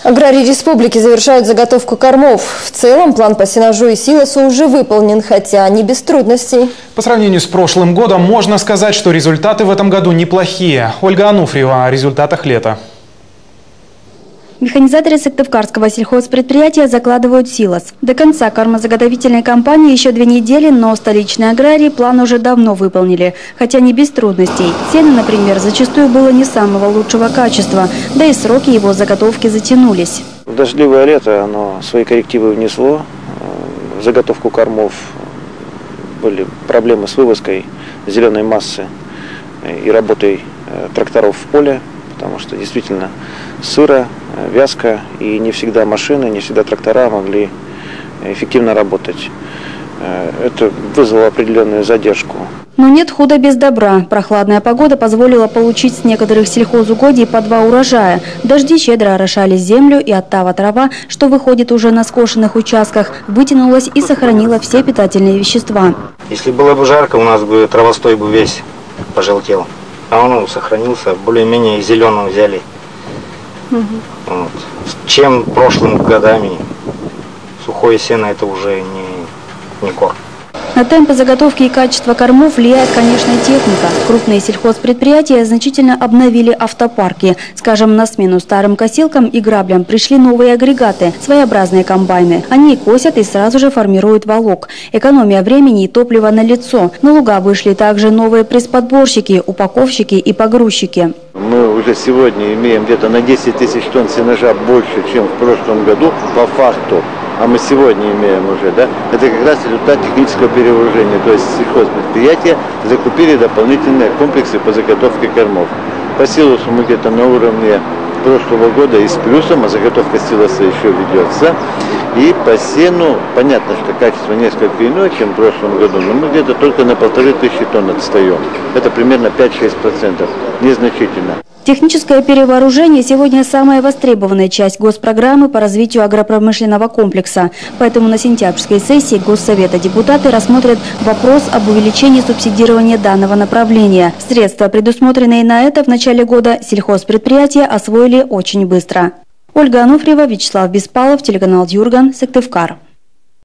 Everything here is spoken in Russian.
Аграрии республики завершают заготовку кормов. В целом план по сенажу и силосу уже выполнен, хотя не без трудностей. По сравнению с прошлым годом можно сказать, что результаты в этом году неплохие. Ольга Ануфриева о результатах лета. Механизаторы Сыктывкарского сельхозпредприятия закладывают силос. До конца кормозаготовительной кампании еще 2 недели, но столичные аграрии план уже давно выполнили, хотя не без трудностей. Сено, например, зачастую было не самого лучшего качества, да и сроки его заготовки затянулись. В дождливое лето оно свои коррективы внесло. В заготовку кормов были проблемы с вывозкой зеленой массы и работой тракторов в поле, потому что действительно сыро, вязко, и не всегда машины, не всегда трактора могли эффективно работать. Это вызвало определенную задержку. Но нет худа без добра. Прохладная погода позволила получить с некоторых сельхозугодий по 2 урожая. Дожди щедро орошали землю, и оттава трава, что выходит уже на скошенных участках, вытянулась и сохранила все питательные вещества. Если было бы жарко, у нас бы травостой бы весь пожелтел. А он сохранился, более-менее зеленым взяли. Вот. Чем прошлыми годами сухое сено это уже не корм. На темпы заготовки и качество кормов влияет, конечно, и техника. Крупные сельхозпредприятия значительно обновили автопарки. Скажем, на смену старым косилкам и граблям пришли новые агрегаты, своеобразные комбайны. Они косят и сразу же формируют волок. Экономия времени и топлива налицо. На луга вышли также новые пресс-подборщики, упаковщики и погрузчики. Мы уже сегодня имеем где-то на 10 тысяч тонн сенажа больше, чем в прошлом году по факту. А мы сегодня имеем уже, да, это как раз результат технического перевооружения. То есть сельхозпредприятия закупили дополнительные комплексы по заготовке кормов. По силосу мы где-то на уровне прошлого года и с плюсом, а заготовка силоса еще ведется. И по сену, понятно, что качество несколько иное, чем в прошлом году, но мы где-то только на 1500 тонн отстаем. Это примерно 5-6%, незначительно. Техническое перевооружение сегодня самая востребованная часть госпрограммы по развитию агропромышленного комплекса. Поэтому на сентябрьской сессии Госсовета депутаты рассмотрят вопрос об увеличении субсидирования данного направления. Средства, предусмотренные на это в начале года, сельхозпредприятия освоили очень быстро. Ольга Ануфриева, Вячеслав Беспалов, телеканал Юрган, Сыктывкар.